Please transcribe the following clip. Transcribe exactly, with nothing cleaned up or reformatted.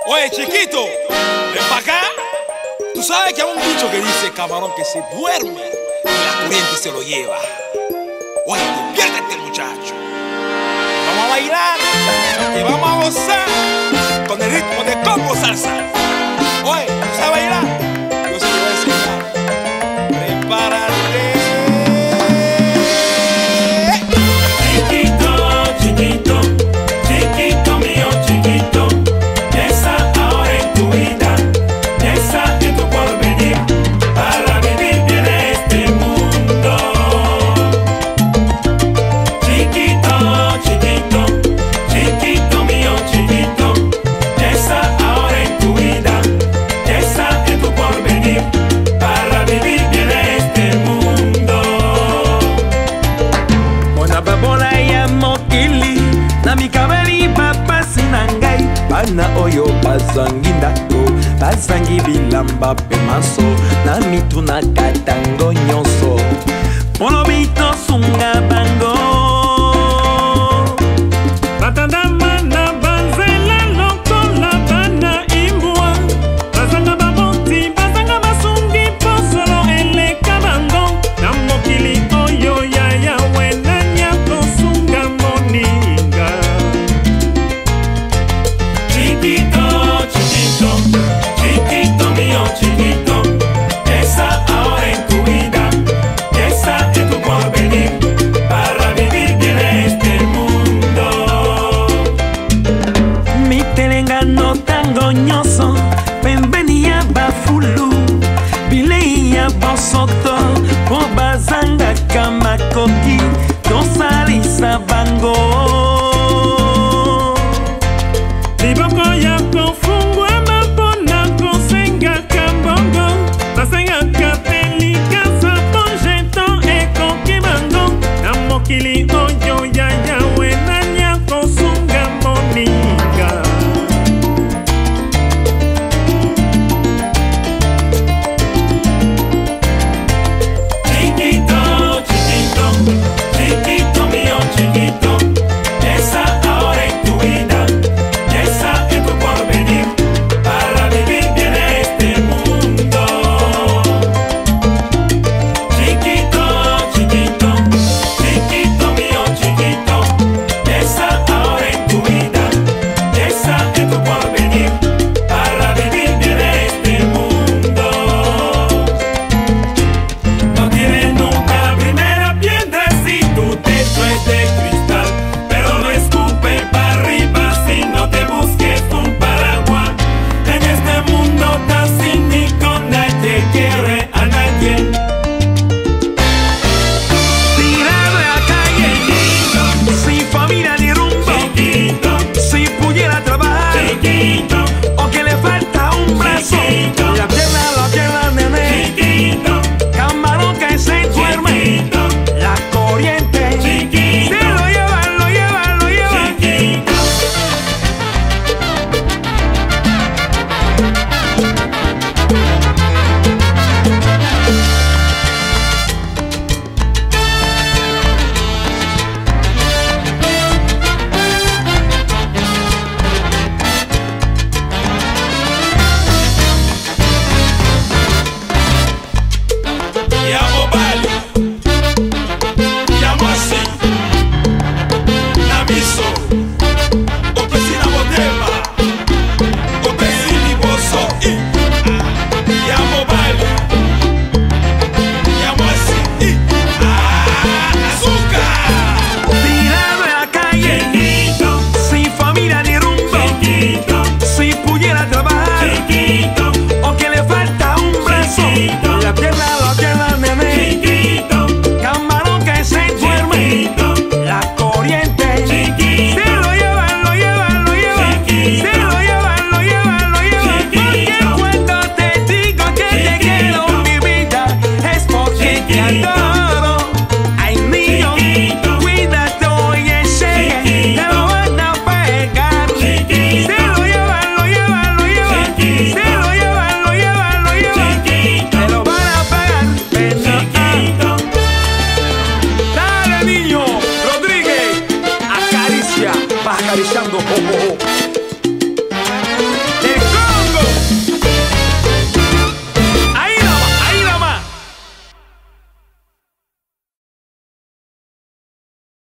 Oye, chiquito, ven para acá. Tú sabes que hay un dicho que dice camarón que se duerme y la corriente se lo lleva. Oye, despiértate, muchacho. Vamos a bailar, que vamos a gozar con el ritmo de Congo Salsa. Oye, ¿tú sabes bailar? Yo sí te voy a enseñar. Prepárate. Bana oyo bazangi ndako bazangi bilamba pe maso na mitu na katango nyonso molobi tosunga bango batandama na banzela lokola bana imbwa bazanga baboti bazanga basungi posolo eleka bango na mokili oyo yaya wenanya tosunga moninga. Chiquito, chiquito, chiquito mío, chiquito, esa ahora en tu vida, esa en tu porvenir, para vivir bien este mundo. Mi telengano tan goñoso, bienvenida bafulu, bileia bosoto, bobazanga kamakoki, dosalisa bango. Liboko ya kofungwa mapona kosenga kambongo basenga kapelika sa ponjeton ekoki bango na mokili o